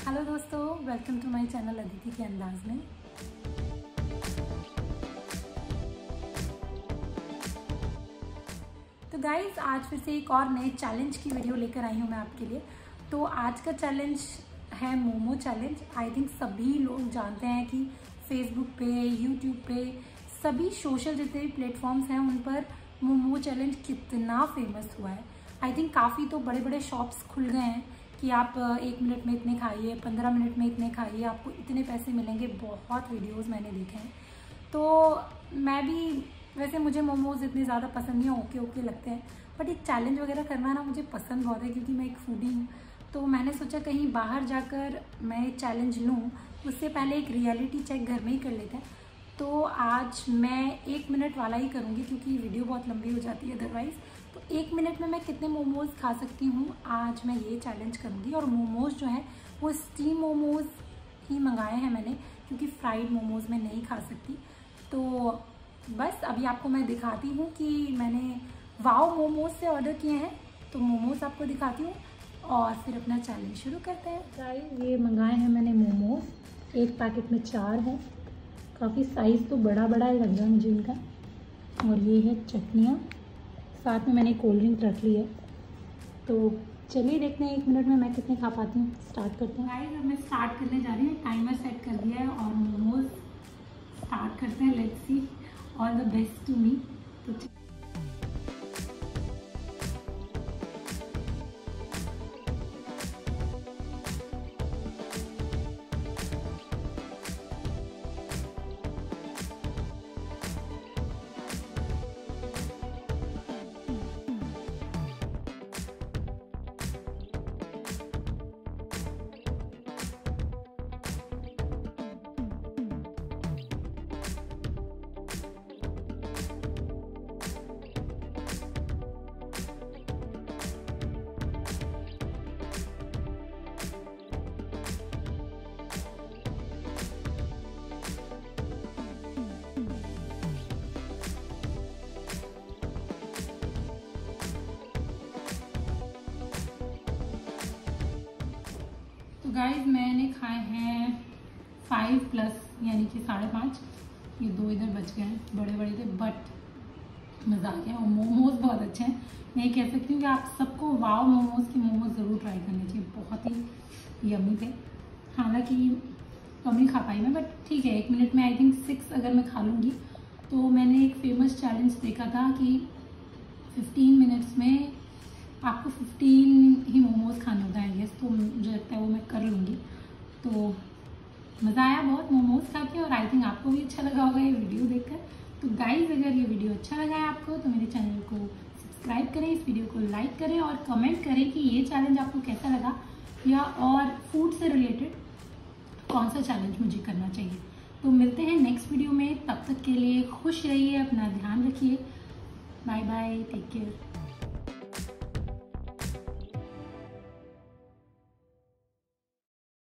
Hello दोस्तों, welcome to my channel Aditi के अंदाज में। तो गाइस, आज फिर से एक और नए चैलेंज की वीडियो लेकर आई हूँ मैं आपके लिए। तो आज का चैलेंज है मोमो चैलेंज। आई थिंक सभी लोग जानते हैं कि फेसबुक पे, यूट्यूब पे, सभी सोशल जितने भी प्लेटफॉर्म्स हैं उन पर मोमो चैलेंज कितना फेमस हुआ है। आई थिंक काफ़ी तो बड़े बड़े शॉप्स खुल गए हैं कि आप 1 मिनट में इतने खाइए, 15 मिनट में इतने खाइए, आपको इतने पैसे मिलेंगे। बहुत वीडियोस मैंने देखे हैं। तो मैं भी, वैसे मुझे मोमोज इतने ज़्यादा पसंद नहीं, ओके लगते हैं, बट एक चैलेंज वगैरह करना ना मुझे पसंद बहुत है क्योंकि मैं एक फूडी हूँ। तो मैंने सोचा कहीं बाहर जाकर मैं चैलेंज लूँ, उससे पहले एक रियलिटी चेक घर में ही कर लेते हैं। तो आज मैं 1 मिनट वाला ही करूँगी क्योंकि वीडियो बहुत लंबी हो जाती है अदरवाइज़। तो 1 मिनट में मैं कितने मोमोज़ खा सकती हूँ, आज मैं ये चैलेंज करूँगी। और मोमोज़ जो है वो स्टीम मोमोज़ ही मंगाए हैं मैंने, क्योंकि फ्राइड मोमोज़ मैं नहीं खा सकती। तो बस अभी आपको मैं दिखाती हूँ कि मैंने वाओ मोमोज़ से ऑर्डर किए हैं। तो मोमोज़ आपको दिखाती हूँ और फिर अपना चैलेंज शुरू करते हैं। गाइस, ये मंगाए हैं मैंने मोमोज़। एक पैकेट में 4 है। काफ़ी साइज़ तो बड़ा लग रहा है मुझे इनका। और ये है चटनियाँ, साथ में मैंने कोल्ड ड्रिंक रख ली है। तो चलिए देखते हैं 1 मिनट में मैं कितने खा पाती हूँ। स्टार्ट करते हैं। गाइस, अब मैं स्टार्ट करने जा रही हूँ। टाइमर सेट कर दिया है और मोमोज़ स्टार्ट करते हैं। Let's see, all the best to me. तो गाइस, मैंने खाए हैं 5+ यानी कि 5.5। ये 2 इधर बच गए हैं, बड़े थे, बट मज़ा आ गया। और मोमोज़ बहुत अच्छे हैं। मैं ये कह सकती हूँ कि आप सबको वाओ मोमोज़ की मोमोज़ ज़रूर ट्राई करने चाहिए। बहुत ही यम्मी थे। हालांकि कम ही खा पाई मैं, बट ठीक है। 1 मिनट में आई थिंक 6 अगर मैं खा लूँगी। तो मैंने एक फेमस चैलेंज देखा था कि 15 मिनट्स में आपको 15 ही मोमोज़ खाने होता है। यस, तो मुझे लगता है वो मैं कर लूँगी। तो मज़ा आया बहुत मोमोज़ खा के, और आई थिंक आपको भी अच्छा लगा होगा ये वीडियो देखकर। तो गाइज़, अगर ये वीडियो अच्छा लगा है आपको तो मेरे चैनल को सब्सक्राइब करें, इस वीडियो को लाइक करें और कमेंट करें कि ये चैलेंज आपको कैसा लगा, या और फूड से रिलेटेड कौन सा चैलेंज मुझे करना चाहिए। तो मिलते हैं नेक्स्ट वीडियो में। तब तक के लिए खुश रहिए, अपना ध्यान रखिए। Bye bye, take care.